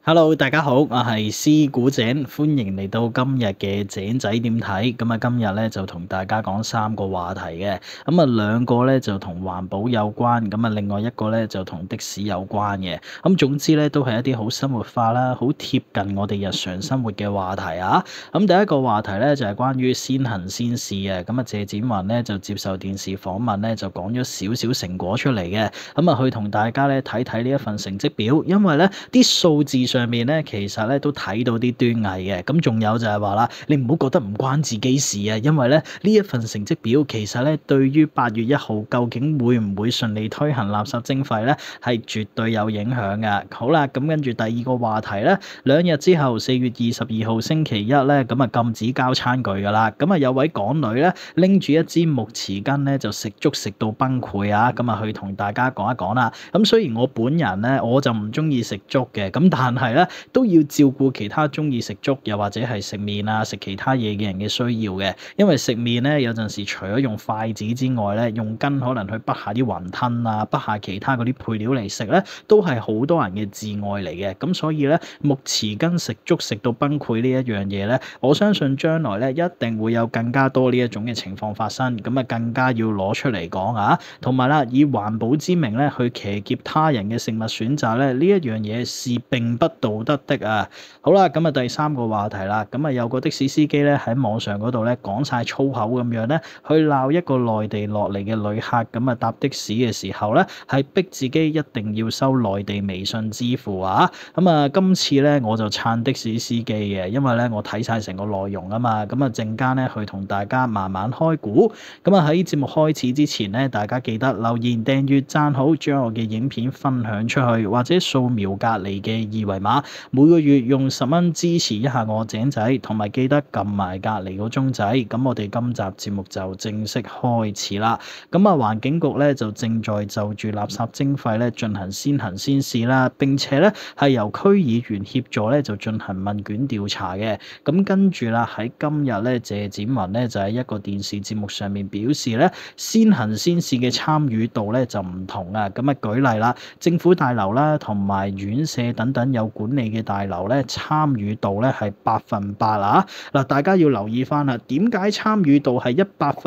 Hello，大家好，我係師古井，歡迎嚟到今日嘅井仔點睇。今日咧就同大家講3個話題嘅，2個咧就同環保有關，另外一個咧就同的士有關嘅。總之咧都係一啲好生活化啦，好貼近我哋日常生活嘅話題啊。第一個話題咧就係關於先行先試嘅。謝展寰咧就接受電視訪問咧就講咗少少成果出嚟嘅，去同大家咧睇睇呢一份成績表，因為咧啲數字上面咧，其實咧都睇到啲端倪嘅。仲有就係話啦，你唔好覺得唔關自己事啊，因為咧呢一份成績表其實咧對於8月1號究竟會唔會順利推行垃圾徵費咧，係絕對有影響㗎。好啦，跟住第二個話題咧，2日之後4月22號星期一咧，禁止交餐具㗎啦。有位港女咧拎住一支木匙羹咧就食粥食到崩潰啊！去同大家講一講啦。雖然我本人咧我就唔中意食粥嘅，但係咧都要照顧其他中意食粥又或者係食麵啊食其他嘢嘅人嘅需要嘅。因為食麵咧有陣時除咗用筷子之外咧，用羹可能去滗下啲雲吞啊，滗下其他嗰啲配料嚟食咧，都係好多人嘅至愛嚟嘅。咁所以咧木匙羹食粥食到崩潰呢一樣嘢咧，我相信將來咧一定會有更加多呢一種嘅情況發生。更加要攞出嚟講啊，同埋啦，以環保之名咧去騎劫他人嘅食物選擇咧，呢一樣嘢是並不道德的啊。好啦，第三個話題啦，有個的士司機咧喺網上嗰度咧講晒粗口咁樣咧，去鬧一個內地落嚟嘅旅客，搭的士嘅時候咧係逼自己一定要收內地微信支付啊。今次咧我就撐的士司機嘅，因為咧我睇晒成個內容啊嘛。陣間咧去同大家慢慢開估。喺節目開始之前咧，大家記得留言、訂閱、讚好，將我嘅影片分享出去，或者掃描隔離嘅二維碼，每個月用10蚊支持一下我井仔，同埋記得撳埋隔離個鐘仔。我哋今集節目就正式開始啦。環境局咧就正在就住垃圾徵費咧進行先行先試啦，並且咧係由區議員協助咧就進行問卷調查嘅。跟住啦，喺今日咧謝展寰咧就喺一個電視節目上面表示咧，先行先試嘅參與度咧就唔同啊。舉例啦，政府大樓啦同埋院舍等等有管理嘅大樓咧，參與度咧係100%啊。嗱，大家要留意翻啦，點解參與度係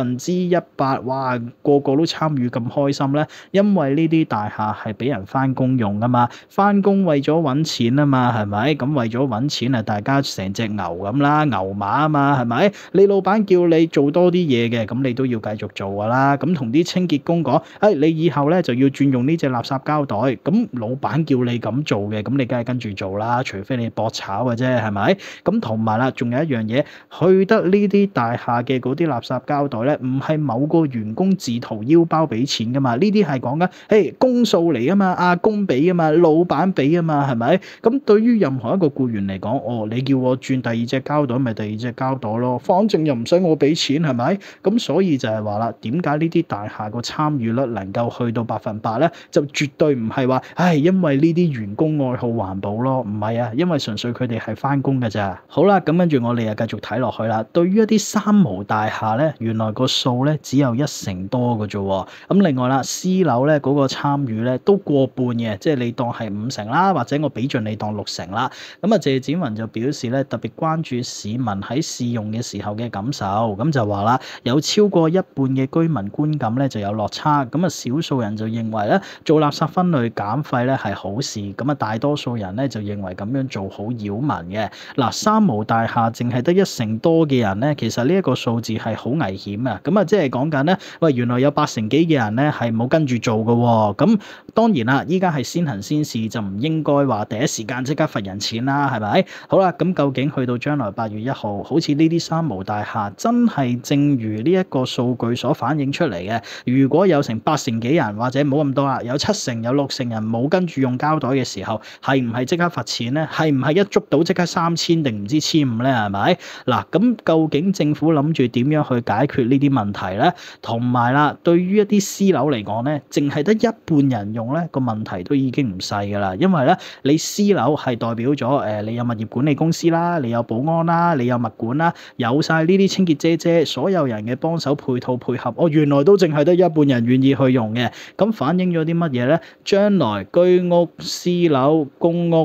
100%？哇，個個都參與咁開心咧？因為呢啲大廈係俾人翻工用噶嘛，翻工為咗揾錢啊嘛，係咪？為咗揾錢啊，大家成隻牛咁啦，牛馬啊嘛，係咪？你老闆叫你做多啲嘢嘅，咁你都要繼續做噶啦。同啲清潔工講，你以後咧就要轉用呢隻垃圾膠袋。咁老闆叫你咁做嘅，咁你梗係跟住做啦，除非你搏炒嘅啫，係咪？同埋啦，仲有一樣嘢，去得呢啲大廈嘅嗰啲垃圾膠袋咧，唔係某個員工自掏腰包俾錢噶嘛，呢啲係講緊，公數嚟啊嘛，阿公俾啊嘛，老闆俾啊嘛，係咪？對於任何一個僱員嚟講，你叫我轉第二隻膠袋，咪第二隻膠袋咯，反正又唔使我俾錢，係咪？所以就係話啦，點解呢啲大廈個參與率能夠去到100%咧？就絕對唔係話，因為呢啲員工愛好環保咯，唔係啊，因為純粹佢哋係翻工㗎咋。好啦，跟住我哋又繼續睇落去啦。對於一啲三無大廈咧，原來個數咧只有1成多㗎啫。另外啦，私樓咧嗰個參與咧都過半嘅，即係你當係5成啦，或者我俾盡你當6成啦。謝展寰就表示咧，特別關注市民喺試用嘅時候嘅感受，就話啦，有超過一半嘅居民觀感咧就有落差，少數人就認為咧做垃圾分類減廢咧係好事，大多數人咧就認為咁樣做好擾民嘅。嗱，三無大廈淨係得1成多嘅人咧，其實呢一個數字係好危險啊！即係講緊咧，喂，原來有8成幾嘅人咧係冇跟住做嘅喎。咁當然啦，依家係先行先試，就唔應該話第一時間即刻罰人錢啦，係咪？好啦，究竟去到將來8月1號，好似呢啲三無大廈真係正如呢一個數據所反映出嚟嘅，如果有成8成幾人，或者冇咁多啦，有7成有6成人冇跟住用膠袋嘅時候，係唔係即刻罰錢咧？係唔係一捉到即刻3000定唔知1500咧？係咪？嗱，咁究竟政府諗住點樣去解決呢啲問題咧？同埋啦，對於一啲私樓嚟講咧，淨係得一半人用咧，個問題都已經唔細噶啦。因為咧，你私樓係代表咗你有物業管理公司啦，你有保安啦，你有物管啦，有晒呢啲清潔姐姐，所有人嘅幫手配套配合，原來都淨係得一半人願意去用嘅。咁反映咗啲乜嘢咧？將來居屋、私樓、公屋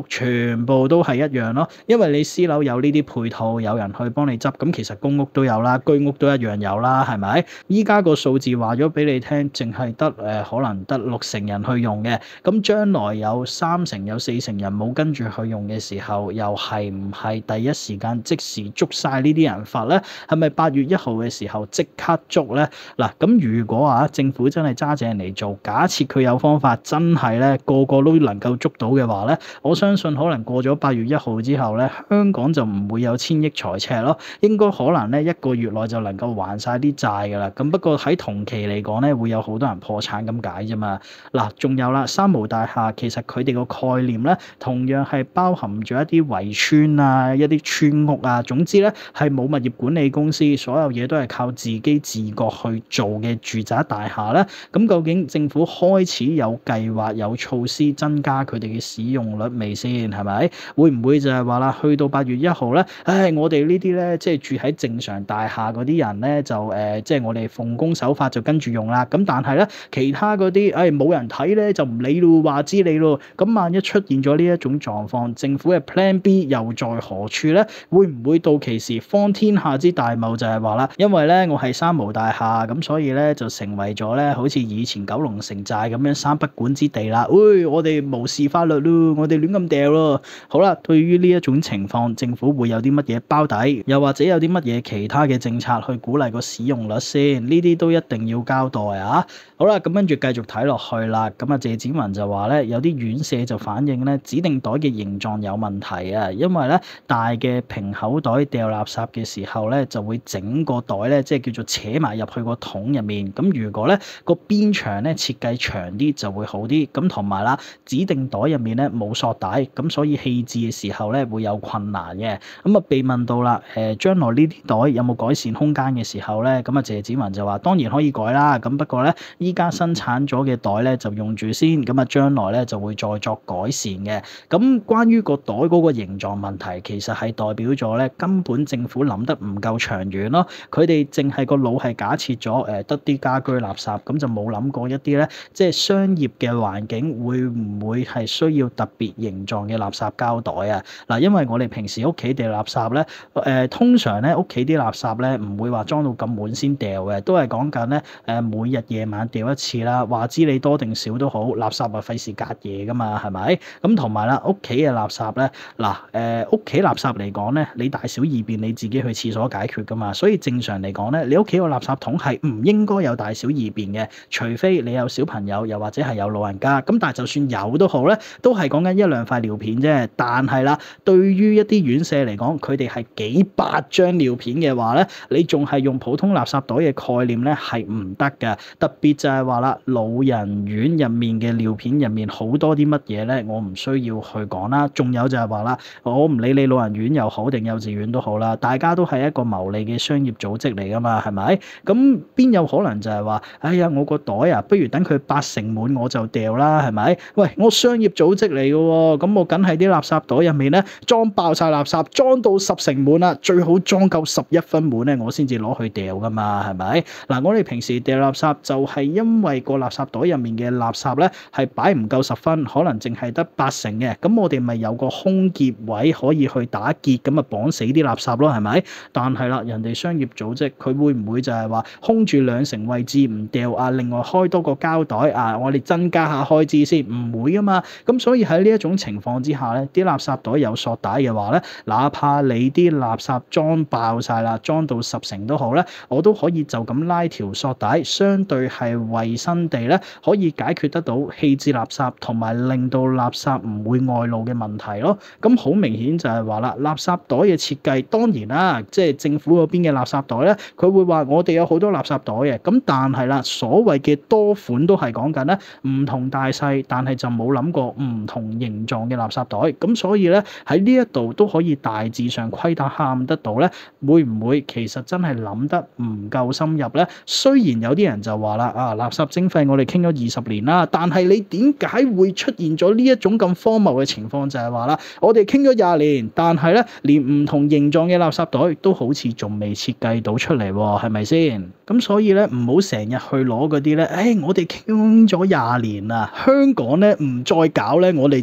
屋全部都係一樣咯。因為你私樓有呢啲配套，有人去幫你執，咁其實公屋都有啦，居屋都一樣有啦，係咪？依家個數字話咗俾你聽，淨係得可能得60人去用嘅，咁將來有30有40人冇跟住去用嘅時候，又係唔係第一時間即時捉晒呢啲人罰咧？係咪8月1號嘅時候即刻捉咧？嗱，咁如果政府真係揸正嚟做，假設佢有方法真係咧個個都能夠捉到嘅話咧，我相信可能過咗8月1號之後咧，香港就唔會有千億財赤咯，應該可能咧1個月內就能夠還晒啲債㗎啦。咁不過喺同期嚟講咧，會有好多人破產咁解啫嘛。嗱，仲有啦，三無大廈其實佢哋個概念咧，同樣係包含咗一啲圍村啊、一啲村屋啊，總之咧係冇物業管理公司，所有嘢都係靠自己自覺去做嘅住宅大廈咧。咁究竟政府開始有計劃、有措施增加佢哋嘅使用率未先？係咪？會唔會就係話啦，去到8月1號咧，我哋呢啲咧即係住喺正常大廈嗰啲人咧，就即係我哋奉公守法就跟住用啦。咁但係咧，其他嗰啲冇人睇咧就唔理咯，話知你咯。咁萬一出現咗呢一種狀況，政府嘅 Plan B 又在何處咧？會唔會到期時方天下之大謬就係話啦，因為咧我係三無大廈，咁所以咧就成為咗咧好似以前九龍城寨咁樣三不管之地啦。我哋無視法律咯，我哋亂咁掉咯。好啦，對於呢一種情況，政府會有啲乜嘢包底，又或者有啲乜嘢其他嘅政策去鼓勵個使用率先？呢啲都一定要交代啊！好啦，咁跟住繼續睇落去啦。咁謝展寰就話咧，有啲院舍就反映咧指定袋嘅形狀有問題啊，因為咧大嘅平口袋掉垃圾嘅時候咧，就會整個袋咧即係叫做扯埋入去個桶入面。咁如果咧個邊長咧設計長啲就會好啲。咁同埋啦，指定袋入面咧冇索帶，咁所以棄置嘅時候咧會有困難嘅。咁被問到啦，將來呢啲袋有冇改善空間嘅時候咧，咁謝展寰就話當然可以改啦。咁不過咧，依家生產咗嘅袋咧就用住先，咁將來咧就會再作改善嘅。咁關於個袋嗰個形狀問題，其實係代表咗咧根本政府諗得唔夠長遠咯。佢哋淨係個腦係假設咗得啲家居垃圾，咁就冇諗過一啲咧即係商業嘅環境會唔會係需要特別形狀嘅垃圾膠袋啊？嗱，因為我哋平時屋企掉垃圾咧，通常咧屋企啲垃圾咧唔會話裝到咁滿先掉嘅，都係講緊咧每日夜晚掉一次啦。話知你多定少都好，垃圾啊費事隔夜噶嘛，係咪？咁同埋啦，屋企嘅垃圾咧，屋企垃圾嚟講咧，你大小二便你自己去廁所解決噶嘛。所以正常嚟講咧，你屋企個垃圾桶係唔應該有大小二便嘅，除非你有小朋友，又或者係有老人家。咁但係就算有都好咧，都係講緊1-2塊尿片啫。但係啦，對於一啲院舍嚟講，佢哋係幾百張尿片嘅話咧，你仲係用普通垃圾袋嘅概念咧係唔得嘅。特別就係話啦，老人院入面嘅尿片入面好多啲乜嘢咧，我唔需要去講啦。仲有就係話啦，我唔理你老人院又好定幼稚園都好啦，大家都係一個牟利嘅商業組織嚟噶嘛，係咪？咁邊有可能就係話，哎呀，我個袋啊，不如等佢80滿我就掉啦，係咪？喂，我商業組織嚟嘅喎，咁我梗係啲垃圾袋入面咧裝爆晒垃圾，裝到10成滿啦，最好裝夠11分滿咧，我先至攞去掉噶嘛，係咪？嗱，我哋平時掉垃圾就係因為個垃圾袋入面嘅垃圾咧係擺唔夠10分，可能淨係得8成嘅，咁我哋咪有個空結位可以去打結，咁啊綁死啲垃圾咯，係咪？但係啦，人哋商業組織佢會唔會就係話空住2成位置唔掉啊？另外開多個膠袋啊，我哋增加下開支先，唔會噶嘛。咁所以喺呢一種情況之下咧，啲垃圾袋有索帶嘅話咧，哪怕你啲垃圾裝爆晒啦，裝到10成都好咧，我都可以就咁拉條索帶，相對係衛生地咧，可以解決得到棄置垃圾同埋令到垃圾唔會外露嘅問題咯。咁好明顯就係話啦，垃圾袋嘅設計當然啦，即係政府嗰邊嘅垃圾袋咧，佢會話我哋有好多垃圾袋嘅。咁但係啦，所謂嘅多款都係講緊咧唔同大細，但係就冇諗過唔同形狀嘅垃圾袋。咁所以咧喺呢一度都可以大致上窺探得到咧，會唔會其實真係諗得唔夠深入咧？雖然有啲人就話啦，垃圾徵費我哋傾咗20年啦，但係你點解會出現咗呢一種咁荒謬嘅情況？就係話啦，我哋傾咗20年，但係咧連唔同形狀嘅垃圾袋都好似仲未設計到出嚟喎，係咪先？咁所以咧唔好成日去攞嗰啲咧，我哋傾咗20年啦，香港咧唔再搞咧，我哋就辭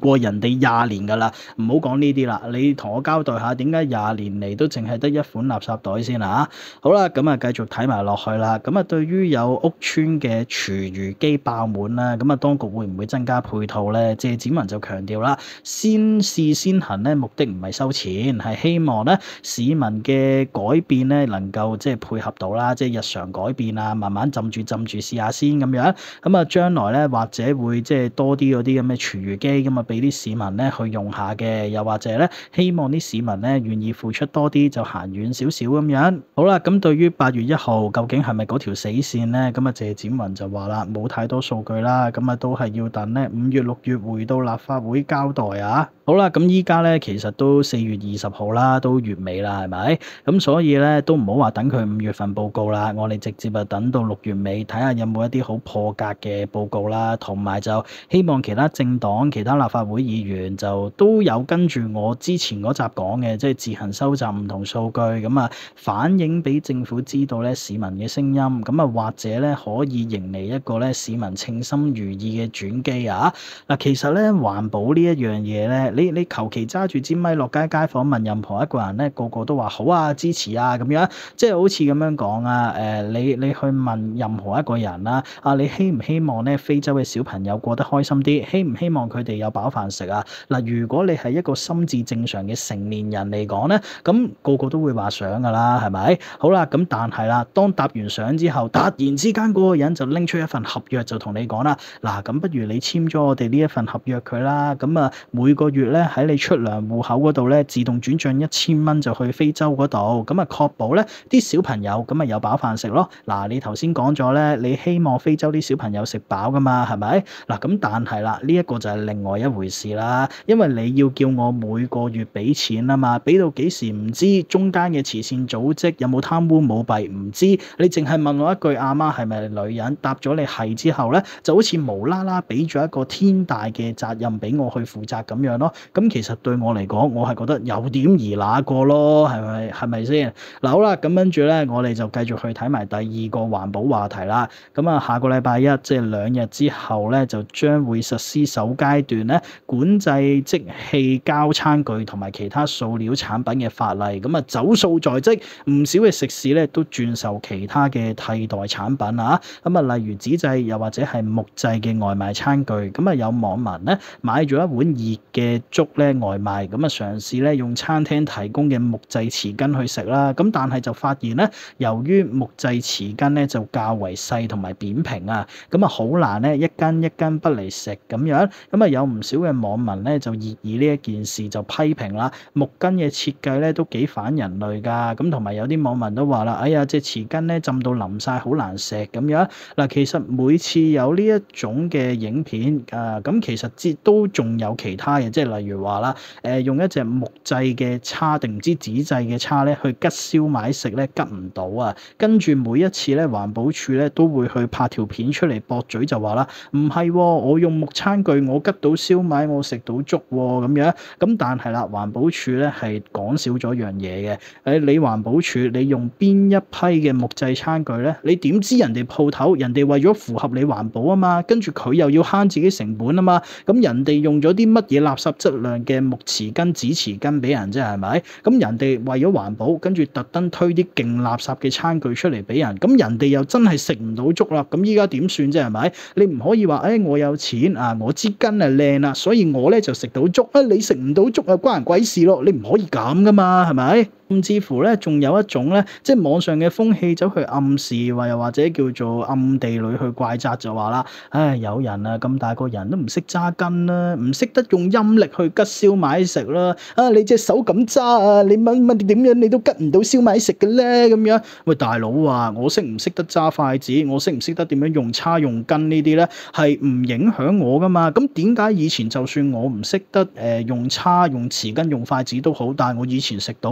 過人哋20年㗎啦，唔好講呢啲啦，你同我交代下點解20年嚟都淨係得一款垃圾袋先啊？好啦，咁啊繼續睇埋落去啦。咁啊，對於有屋邨嘅廚餘機爆滿啦，咁啊當局會唔會增加配套咧？謝展寰就強調啦，先試先行咧，目的唔係收錢，係希望咧市民嘅改變咧能夠即係配合到啦，即係日常改變啊，慢慢浸住試下先咁樣。咁啊將來咧或者會即係多啲嗰啲咁嘅廚餘機咁啊，俾啲市民咧去用下嘅，又或者咧希望啲市民咧願意付出多啲，就行遠少少咁樣。好啦，咁對於8月1號究竟係咪嗰條死線咧？咁啊謝展寰就話啦，冇太多數據啦，咁啊都係要等咧5月6月回到立法會交代啊。好啦，咁依家咧其實都4月20號啦，都月尾啦，係咪？咁所以咧都唔好話等佢5月份報告啦，我哋直接啊等到6月尾，睇下有冇一啲好破格嘅報告啦，同埋就希望其他政黨、其他立法會議員就都有跟住我之前嗰集講嘅，即係自行收集唔同數據，咁啊反映俾政府知道咧市民嘅聲音，咁啊或者咧可以迎嚟一個咧市民稱心如意嘅轉機啊！嗱，其實咧環保呢一樣嘢咧。你求其揸住支咪落街街訪問任何一個人咧，個個都話好啊，支持啊咁樣，即係好似咁樣講啊。你去問任何一個人啦，你希唔希望咧非洲嘅小朋友過得開心啲？希唔希望佢哋有飽飯食啊？嗱，如果你係一個心智正常嘅成年人嚟講咧，咁個個都會話想噶啦，係咪？好啦，咁但係啦，當答完相之後，突然之間嗰個人就拎出一份合約就同你講啦，嗱，咁不如你簽咗我哋呢一份合約佢啦，咁啊每個月咧喺你出糧戶口嗰度咧自動轉帳1000蚊就去非洲嗰度，咁啊確保咧啲小朋友咁啊有飽飯食咯。嗱，你頭先講咗咧，你希望非洲啲小朋友食飽噶嘛，係咪？嗱，咁但係啦，呢一個就係另外一回事啦，因為你要叫我每個月俾錢啊嘛，俾到幾時唔知，中間嘅慈善組織有冇貪污舞弊唔知，你淨係問我一句阿媽係咪女人，答咗你係之後咧，就好似無啦啦俾咗一個天大嘅責任俾我去負責咁樣咯。咁其實對我嚟講，我係覺得有點兒那個咯，係咪先？嗱，好啦，咁跟住咧，我哋就繼續去睇埋第二個環保話題啦。咁啊，下個禮拜一即係2日之後咧，就將會實施首階段咧管制即棄膠餐具同埋其他塑料產品嘅法例。咁啊，走數在即，唔少嘅食肆咧都轉售其他嘅替代產品啊。咁啊，例如紙製又或者係木製嘅外賣餐具。咁啊，有網民咧買咗一碗熱嘅粥咧外賣，咁啊嘗試咧用餐廳提供嘅木製匙羹去食啦，咁但係就發現咧，由於木製匙羹咧就較為細同埋扁平啊，咁啊好難咧一根一根不離食咁樣，咁啊有唔少嘅網民咧就熱議呢一件事就批評啦，木羹嘅設計咧都幾反人類㗎，咁同埋有啲網民都話啦，哎呀隻匙羹咧浸到腍晒，好難食咁樣。嗱，其實每次有呢一種嘅影片咁其實都仲有其他嘅，即係例如話啦，用一隻木製嘅叉定唔知紙製嘅叉咧去吉燒賣食咧吉唔到啊，跟住每一次咧環保署咧都會去拍條片出嚟駁嘴就話啦，唔係喎，我用木餐具我吉到燒賣我食到粥喎咁樣，咁但係啦環保署咧係講少咗樣嘢嘅，你環保署你用邊一批嘅木製餐具咧？你點知人哋鋪頭人哋為咗符合你環保啊嘛，跟住佢又要慳自己成本啊嘛，咁人哋用咗啲乜嘢垃圾質量嘅木匙羹、紙匙羹俾人啫，係咪？咁人哋為咗環保，跟住特登推啲勁垃圾嘅餐具出嚟俾人，咁人哋又真係食唔到粥啦，咁依家點算啫？係咪？你唔可以話，我有錢啊，我支羹係靚啦，所以我咧就食到粥啊，你食唔到粥啊，關人鬼事咯，你唔可以咁噶嘛，係咪？甚至乎咧，仲有一種咧，即係網上嘅風氣走去暗示，又或者叫做暗地裏去怪責，就話啦，有人啊咁大個人都唔識揸羹啦，唔識得用陰力去吉燒賣食啦，你隻手咁揸啊，你乜點樣你都吉唔到燒賣食嘅咧咁樣。喂，大佬啊，我識唔識得揸筷子，我識唔識得點樣用叉用羹呢啲咧，係唔影響我噶嘛？咁點解以前就算我唔識得用叉用匙羹用筷子都好，但係我以前食到，跟住依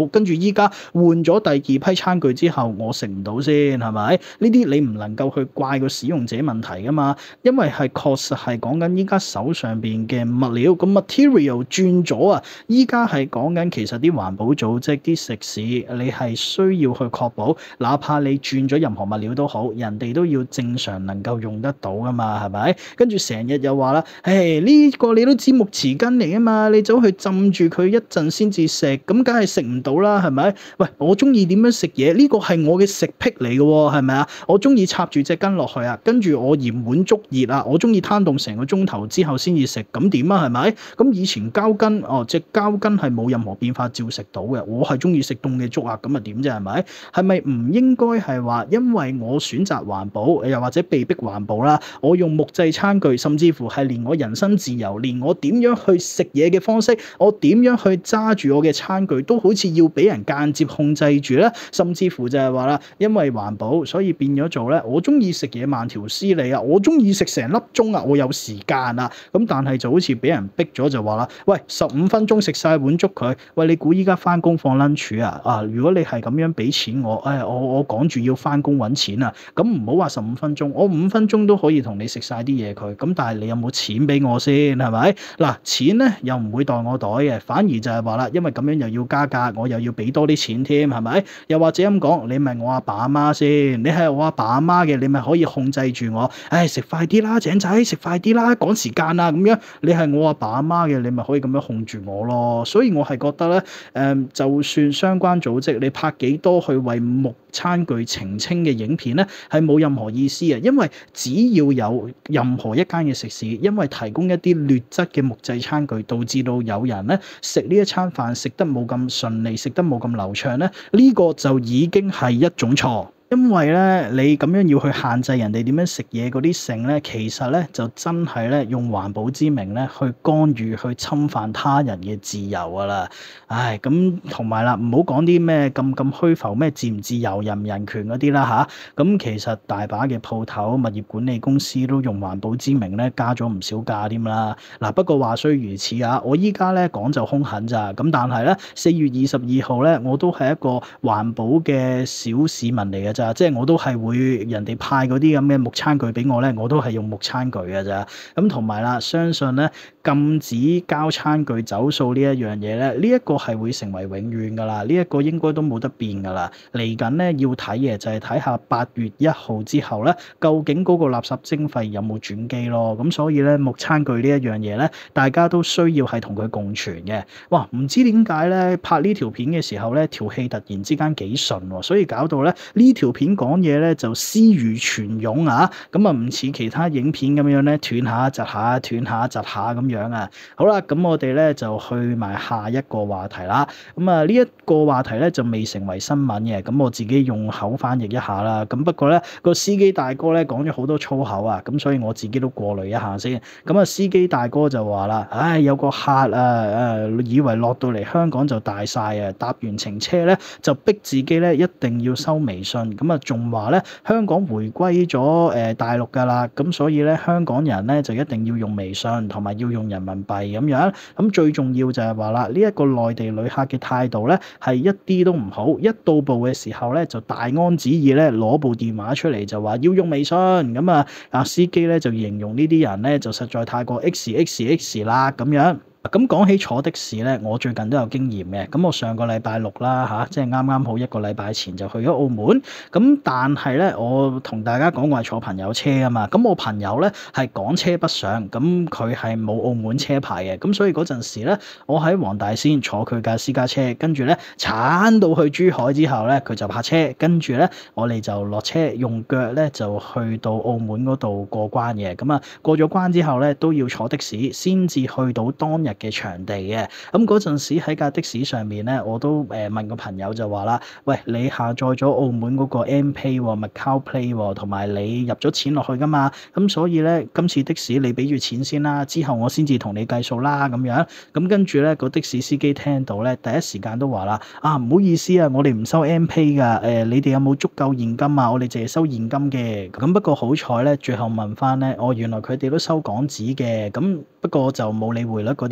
依家換咗第二批餐具之後，我食唔到先係咪？呢啲你唔能夠去怪個使用者問題噶嘛，因為係確實係講緊依家手上邊嘅物料個 material 轉咗啊！依家係講緊其實啲環保組織啲食肆，你係需要去確保，哪怕你轉咗任何物料都好，人哋都要正常能夠用得到噶嘛，係咪？跟住成日又話啦，誒呢個你都知木匙羹嚟啊嘛，你走去浸住佢一陣先至食，咁梗係食唔到啦，係咪？喂，我中意點樣食嘢？呢個係我嘅食癖嚟嘅喎，係咪啊？我中意插住隻羹落去啊，跟住我嫌碗足熱啊，我中意攤凍成個鐘頭之後先至食，咁點啊？係咪？咁以前膠羹，隻膠羹係冇任何變化，照食到嘅。我係中意食凍嘅粥啊，咁啊點啫？係咪？係咪唔應該係話，因為我選擇環保，又或者被逼環保啦，我用木製餐具，甚至乎係連我人身自由，連我點樣去食嘢嘅方式，我點樣去揸住我嘅餐具，都好似要俾人間接控制住咧。甚至乎就係話啦，因為環保，所以變咗做咧，我中意食嘢慢條斯理啊，我中意食成粒鐘啊，我有時間啊，咁但係就好似俾人逼咗就話啦，喂，15分鐘食晒碗粥佢，喂，你估依家翻工放 lunch 啊？如果你係咁樣俾錢我，我趕住要翻工揾錢啊，咁唔好話15分鐘，我5分鐘都可以同你食晒啲嘢佢，咁但係你有冇錢俾我先係咪？嗱，錢咧又唔會袋我袋嘅，反而就係話啦，因為咁樣又要加價，我又要俾多啲錢添，係咪？又或者咁講，你咪我阿爸阿媽先，你係我阿爸阿媽嘅，你咪可以控制住我，食快啲啦，井仔食快啲啦，趕時間啊咁樣。你係我阿爸阿媽嘅，你咪可以咁樣控住我咯。所以我係覺得咧，就算相關組織你拍幾多去為木餐具澄清嘅影片咧，係冇任何意思嘅，因為只要有任何一間嘅食肆，因為提供一啲劣質嘅木製餐具，導致到有人咧食呢一餐飯食得冇咁順利，食得冇咁流暢咧，呢個就已經係一種錯。因為咧，你咁樣要去限制人哋點樣食嘢嗰啲性咧，其實咧就真係咧用環保之名咧去干預、去侵犯他人嘅自由㗎啦。唉，咁同埋啦，唔好講啲咩咁虛浮咩自唔自由、人唔人權嗰啲啦吓。咁其實大把嘅鋪頭、物業管理公司都用環保之名咧加咗唔少價添啦。嗱，不過話雖如此啊，我依家咧講就兇狠咋。咁但係咧4月22號咧，我都係一個環保嘅小市民嚟嘅。即係我都係會人哋派嗰啲咁嘅木餐具俾我咧，我都係用木餐具嘅咋。咁同埋啦，相信咧禁止膠餐具走數呢一樣嘢咧，呢一個係會成為永遠噶啦。呢一個應該都冇得變噶啦。嚟緊咧要睇嘅就係睇下8月1號之後咧，究竟嗰個垃圾徵費有冇轉機咯。咁所以咧木餐具呢一樣嘢咧，大家都需要係同佢共存嘅。哇，唔知點解咧拍呢條片嘅時候咧，條氣突然之間幾順喎，所以搞到咧呢條片講嘢咧就絲如泉湧啊，咁啊唔似其他影片咁樣咧斷下窒下，斷下窒下咁樣啊。好啦，咁我哋咧就去埋下一個話題啦。咁啊呢一個話題咧就未成為新聞嘅，咁我自己用口翻譯一下啦。咁不過咧個司機大哥咧講咗好多粗口啊，咁所以我自己都過濾一下先。咁啊司機大哥就話啦，唉，有個客以為落到嚟香港就大晒啊，搭完程車咧就逼自己咧一定要收微信。咁啊，仲話咧香港回歸咗大陸㗎啦，咁所以咧香港人咧就一定要用微信同埋要用人民幣咁樣。咁最重要就係話啦，呢一個內地旅客嘅態度咧係一啲都唔好，一到埗嘅時候咧就大安旨意咧攞部電話出嚟就話要用微信。咁啊司機咧就形容呢啲人咧就實在太過 XXX 啦咁樣。咁講起坐的士咧，我最近都有經驗嘅。咁我上個禮拜六啦即係啱啱好1個禮拜前就去咗澳門。咁但係咧，我同大家講我係坐朋友車啊嘛。咁我朋友咧係港車北上，咁佢係冇澳門車牌嘅。咁所以嗰陣時咧，我喺黃大仙坐佢架私家車，跟住咧鏟到去珠海之後咧，佢就泊車，跟住咧我哋就落車用腳咧就去到澳門嗰度過關嘅。咁啊過咗關之後咧都要坐的士先至去到當日嘅場地嘅。咁嗰陣時喺架的士上面咧，我都問個朋友就話啦，喂，你下載咗澳門嗰個 M-Pay 喎、Macau Play 喎，同埋你入咗錢落去噶嘛？咁所以咧，今次的士你俾住錢先啦，之後我先至同你計數啦咁樣。咁跟住咧，個的士司機聽到咧，第一時間都話啦，唔好意思啊，我哋唔收 M-Pay 噶，你哋有冇足夠現金啊？我哋淨係收現金嘅。咁不過好彩咧，最後問翻咧，原來佢哋都收港紙嘅。咁不過就冇理匯率嗰啲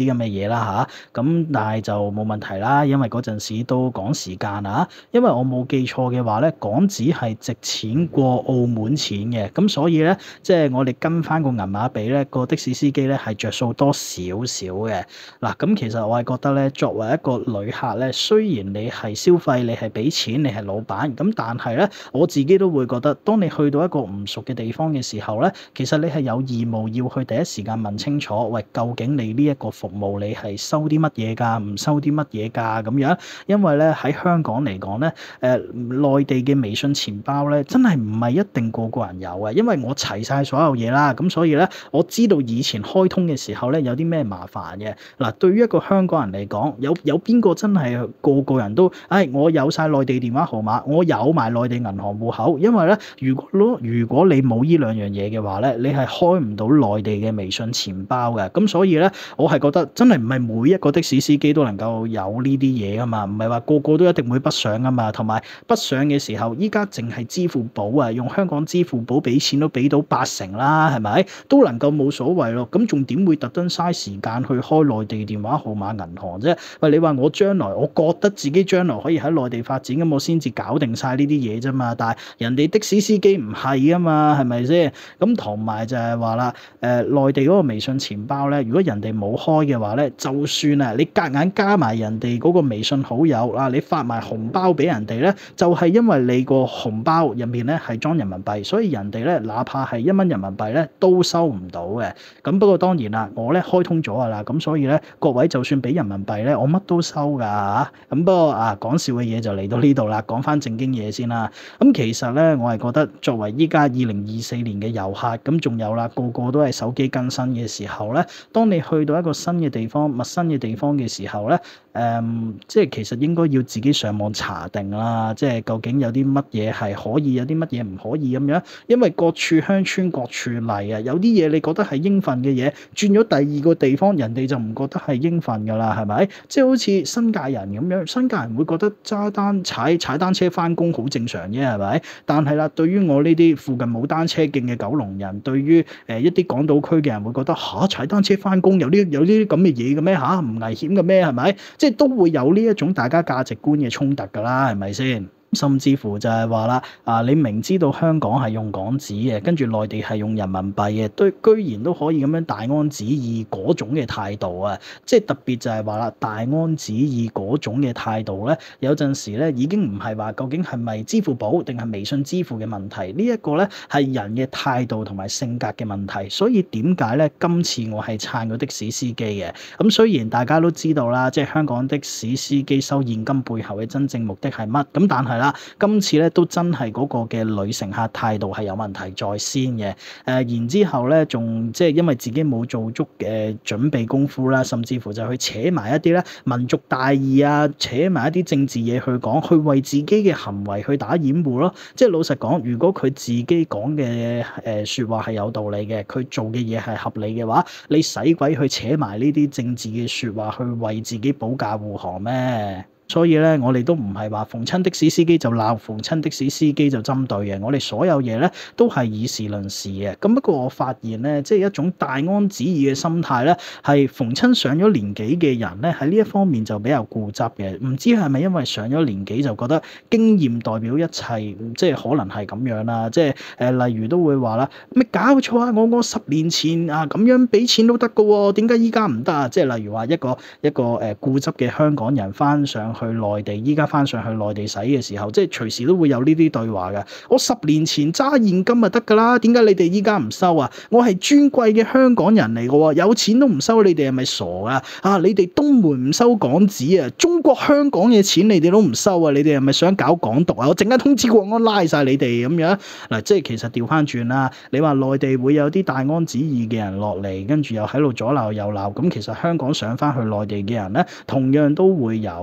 啲咁嘅嘢啦嚇。咁但係就冇問題啦，因為嗰陣時都趕時間啊。因為我冇記錯嘅話咧，港紙係值錢過澳門錢嘅，咁所以咧，即係我哋跟翻個銀碼比咧，個的士司機咧係着數多少少嘅。嗱，咁其實我係覺得咧，作為一個旅客咧，雖然你係消費，你係俾錢，你係老闆，咁但係咧，我自己都會覺得，當你去到一個唔熟嘅地方嘅時候咧，其實你係有義務要去第一時間問清楚，喂，究竟你呢一個服務你係收啲乜嘢㗎，唔收啲乜嘢㗎咁樣。因為咧喺香港嚟講咧，內地嘅微信錢包咧，真係唔係一定個個人有嘅，因為我齊晒所有嘢啦，咁所以咧，我知道以前開通嘅時候咧有啲咩麻煩嘅。嗱，對於一個香港人嚟講，有邊個真係個個人都，我有晒內地電話號碼，我有埋內地銀行戶口，因為咧，如果你冇呢兩樣嘢嘅話咧，你係開唔到內地嘅微信錢包嘅。咁所以咧，我係覺得真係唔係每一個的士司機都能夠有呢啲嘢噶嘛，唔係話個個都一定會北上噶嘛。同埋北上嘅時候，依家淨係支付寶啊，用香港支付寶俾錢都俾到80%啦，係咪？都能夠冇所謂咯。咁仲點會特登嘥時間去開內地電話號碼銀行啫？喂，你話我將來，我覺得自己將來可以喺內地發展，咁我先至搞定晒呢啲嘢啫嘛。但係人哋的士司機唔係啊嘛，係咪先？咁同埋就係話啦，內地嗰個微信錢包咧，如果人哋冇開嘅話咧，就算啊，你夾硬加埋人哋嗰個微信好友啊，你發埋紅包俾人哋咧，就係因為你個紅包入面咧係裝人民幣，所以人哋咧哪怕係1蚊人民幣咧都收唔到嘅。咁不過當然啦，我咧開通咗㗎啦，咁所以咧各位就算俾人民幣咧，我乜都收㗎嚇。咁不過講笑嘅嘢就嚟到呢度啦，講翻正經嘢先啦。咁其實咧，我係覺得作為依家2024年嘅遊客，咁仲有啦，個個都係手機更新嘅時候咧，當你去到一個新嘅地方、陌生嘅地方嘅時候咧，即係其實應該要自己上網查定啦，即係究竟有啲乜嘢係可以，有啲乜嘢唔可以咁樣。因為各處鄉村各處例啊，有啲嘢你覺得係應份嘅嘢，轉咗第二個地方，人哋就唔覺得係應份㗎啦，係咪？即係好似新界人咁樣，新界人會覺得踩單車翻工好正常啫，係咪？但係啦，對於我呢啲附近冇單車徑嘅九龍人，對於一啲港島區嘅人會覺得踩單車翻工有呢啲咁嘅嘢嘅咩嚇？唔危險嘅咩？係咪？即係都會有呢一種大家價值觀嘅衝突㗎啦，係咪先？甚至乎就係話啦，你明知道香港係用港紙嘅，跟住內地係用人民幣嘅，居然都可以咁樣大安旨意嗰種嘅態度啊！即係特別就係話啦，大安旨意嗰種嘅態度咧，有陣時咧已經唔係話究竟係咪支付寶定係微信支付嘅問題，呢一個咧係人嘅態度同埋性格嘅問題。所以點解咧今次我係撐個的士司機嘅？咁雖然大家都知道啦，即係香港的士司機收現金背後嘅真正目的係乜？咁但係今次咧都真係嗰個嘅女乘客態度係有問題在先嘅。然之後咧，仲即係因為自己冇做足嘅準備功夫啦，甚至乎就去扯埋一啲咧民族大義啊，扯埋一啲政治嘢去講，去為自己嘅行為去打掩護咯。即係老實講，如果佢自己講嘅説話係有道理嘅，佢做嘅嘢係合理嘅話，你使鬼去扯埋呢啲政治嘅説話去為自己保駕護航咩？所以咧，我哋都唔係話逢親的士司機就鬧，逢親的士司機就針對嘅。我哋所有嘢咧都係以事論事嘅。咁不過我發現咧，即係一種大安旨意嘅心態咧，係逢親上咗年紀嘅人咧，喺呢一方面就比較固執嘅。唔知係咪因為上咗年紀就覺得經驗代表一切，即係可能係咁樣啦。即係例如都會話啦，咩搞錯啊！我10年前咁樣俾錢都得㗎喎，點解依家唔得啊？即係例如話一個固執嘅香港人翻上去內地，依家翻上去內地使嘅時候，即係隨時都會有呢啲對話嘅。我10年前揸現金就得㗎啦，點解你哋依家唔收啊？我係尊貴嘅香港人嚟㗎喎，有錢都唔收，你哋係咪傻啊？你哋東門唔收港紙啊，中國香港嘅錢你哋都唔收啊？你哋係咪想搞港獨啊？我陣間通知國安拉晒你哋咁樣嗱，即係其實調翻轉啦。你話內地會有啲大安旨意嘅人落嚟，跟住又喺度左鬧右鬧，咁其實香港上翻去內地嘅人咧，同樣都會有嘅。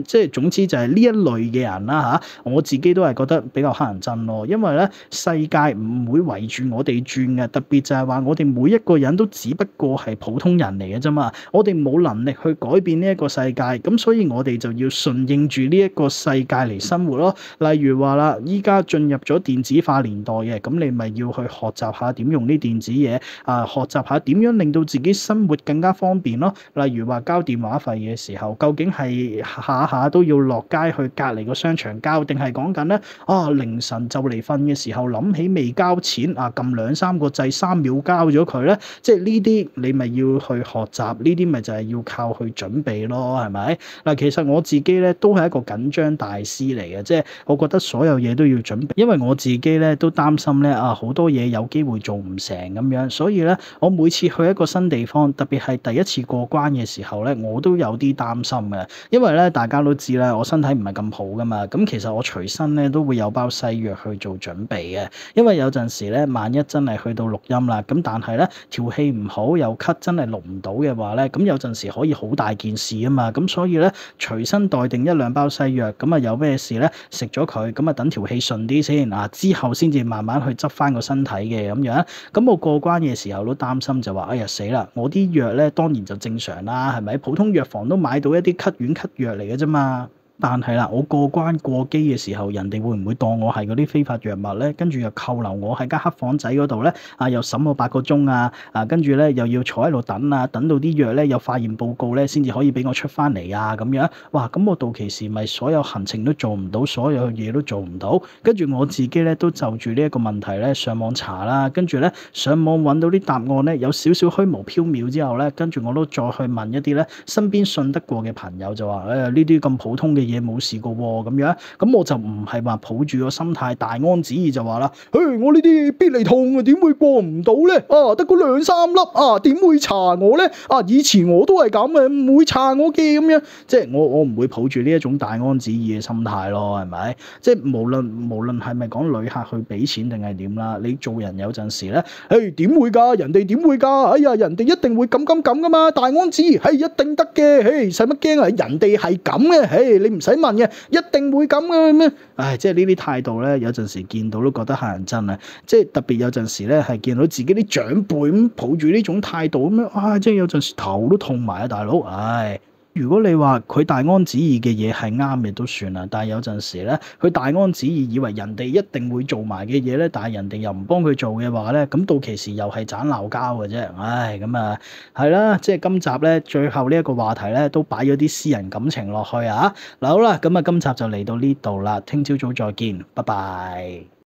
即係總之就係呢一類嘅人啦嚇，我自己都係覺得比較乞人憎咯，因為咧世界唔會圍住我哋轉嘅，特別就係話我哋每一個人都只不過係普通人嚟嘅啫嘛，我哋冇能力去改變呢一個世界，咁所以我哋就要順應住呢一個世界嚟生活咯。例如話啦，依家進入咗電子化年代嘅，咁你咪要去學習下點用啲電子嘢啊，學習下點樣令到自己生活更加方便咯。例如話交電話費嘅時候，究竟係下下都要落街去隔離個商場交，定係講緊咧凌晨就嚟瞓嘅時候諗起未交錢啊，撳2-3個掣3秒交咗佢咧？即係呢啲你咪要去學習，呢啲咪就係要靠去準備咯，係咪？嗱，其實我自己咧都係一個緊張大師嚟嘅，即係我覺得所有嘢都要準備，因為我自己咧都擔心咧好多嘢有機會做唔成咁樣，所以咧我每次去一個新地方，特別係第一次過關嘅時候咧，我都有啲擔心嘅，因為咧大家都知啦，我身體唔係咁好噶嘛，咁其實我隨身咧都會有包西藥去做準備嘅，因為有陣時咧萬一真係去到錄音啦，咁但係咧條氣唔好又咳，真係錄唔到嘅話咧，咁有陣時可以好大件事啊嘛，咁所以咧隨身帶定1-2包西藥，咁有咩事咧食咗佢，咁等條氣順啲先之後先至慢慢去執翻個身體嘅咁樣。咁我過關嘅時候都擔心就話，哎呀死啦！我啲藥咧當然就正常啦，係咪？普通藥房都買到一啲咳丸咳藥嚟嘅啫嘛。但係啦，我過關過機嘅時候，人哋會唔會當我係嗰啲非法藥物咧？跟住又扣留我喺間黑房仔嗰度咧，又審我8個鐘跟住咧又要坐喺度等等到啲藥咧有化驗報告咧，先至可以俾我出翻嚟咁樣。哇！咁我到期時咪所有行程都做唔到，所有嘢都做唔到。跟住我自己咧都就住呢一個問題咧上網查啦，跟住咧上網揾到啲答案咧有少少虛無縹緲之後咧，跟住我都再去問一啲咧身邊信得過嘅朋友，就話呢啲咁普通嘅嘢冇事個喎咁樣，咁我就唔係話抱住個心態大安旨意就話啦，我呢啲必理痛點會過唔到咧？得嗰2-3粒點會查我咧？以前我都係咁嘅，唔會查我嘅咁樣，即係我唔會抱住呢一種大安旨意嘅心態咯，係咪？即係無論係咪講旅客去俾錢定係點啦，你做人有陣時咧，點會㗎？人哋點會㗎？哎呀，人哋一定會咁㗎嘛，大安旨意係一定得嘅，使乜驚啊？人哋係咁嘅，你唔使問嘅，一定會咁嘅咩？即係呢啲態度咧，有陣時見到都覺得嚇人憎啊！即係特別有陣時咧，係見到自己啲長輩咁抱住呢種態度咁樣，即係有陣時頭都痛埋啊，大佬！如果你話佢大安旨意嘅嘢係啱嘅都算啦，但係有陣時咧，佢大安旨意以為人哋一定會做埋嘅嘢咧，但係人哋又唔幫佢做嘅話咧，咁到期時又係盞鬧交嘅啫。咁係啦，即係今集咧最後呢一個話題咧都擺咗啲私人感情落去嗱好啦，咁今集就嚟到呢度啦，聽朝早再見，拜拜。